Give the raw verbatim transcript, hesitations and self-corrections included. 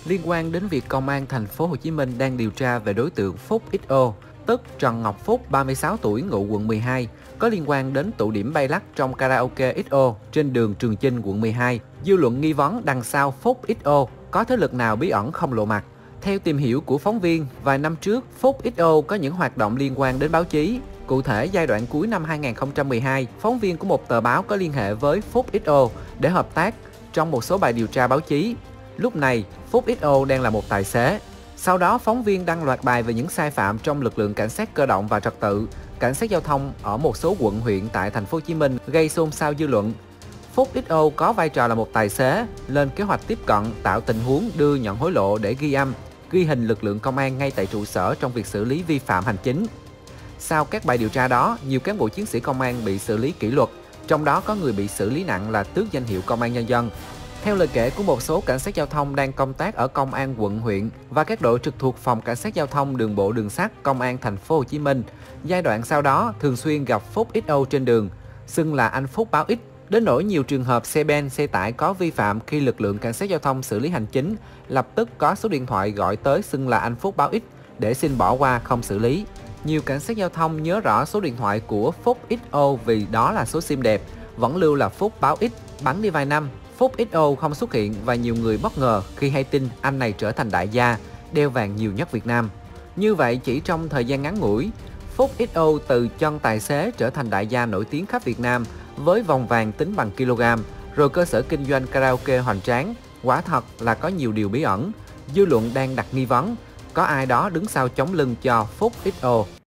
liên quan đến việc Công an thành phố Hồ Chí Minh đang điều tra về đối tượng Phúc ích ô, tức Trần Ngọc Phúc, ba mươi sáu tuổi, ngụ quận mười hai, có liên quan đến tụ điểm bay lắc trong karaoke ích ô trên đường Trường Chinh, quận mười hai. Dư luận nghi vấn đằng sau Phúc ích ô có thế lực nào bí ẩn không lộ mặt. Theo tìm hiểu của phóng viên, vài năm trước, Phúc ích ô có những hoạt động liên quan đến báo chí. Cụ thể, giai đoạn cuối năm hai nghìn không trăm mười hai, phóng viên của một tờ báo có liên hệ với Phúc ích ô để hợp tác trong một số bài điều tra báo chí. Lúc này, Phúc ích ô đang là một tài xế. Sau đó, phóng viên đăng loạt bài về những sai phạm trong lực lượng cảnh sát cơ động và trật tự, cảnh sát giao thông ở một số quận huyện tại thành phố Hồ Chí Minh, gây xôn xao dư luận. Phúc ích ô có vai trò là một tài xế, lên kế hoạch tiếp cận, tạo tình huống đưa nhận hối lộ để ghi âm, ghi hình lực lượng công an ngay tại trụ sở trong việc xử lý vi phạm hành chính. Sau các bài điều tra đó, nhiều cán bộ chiến sĩ công an bị xử lý kỷ luật, trong đó có người bị xử lý nặng là tước danh hiệu Công an Nhân dân. Theo lời kể của một số cảnh sát giao thông đang công tác ở công an quận huyện và các đội trực thuộc phòng cảnh sát giao thông đường bộ đường sắt công an thành phố Hồ Chí Minh, giai đoạn sau đó thường xuyên gặp Phúc ích ô trên đường, xưng là anh Phúc báo ích, đến nỗi nhiều trường hợp xe ben, xe tải có vi phạm khi lực lượng cảnh sát giao thông xử lý hành chính, lập tức có số điện thoại gọi tới xưng là anh Phúc báo ích để xin bỏ qua không xử lý. Nhiều cảnh sát giao thông nhớ rõ số điện thoại của Phúc ích ô vì đó là số sim đẹp, vẫn lưu là Phúc báo ích. Bắn đi vài năm, Phúc ích ô không xuất hiện và nhiều người bất ngờ khi hay tin anh này trở thành đại gia, đeo vàng nhiều nhất Việt Nam. Như vậy, chỉ trong thời gian ngắn ngủi, Phúc ích ô từ chân tài xế trở thành đại gia nổi tiếng khắp Việt Nam với vòng vàng tính bằng kg, rồi cơ sở kinh doanh karaoke hoành tráng. Quả thật là có nhiều điều bí ẩn. Dư luận đang đặt nghi vấn, có ai đó đứng sau chống lưng cho Phúc ích ô.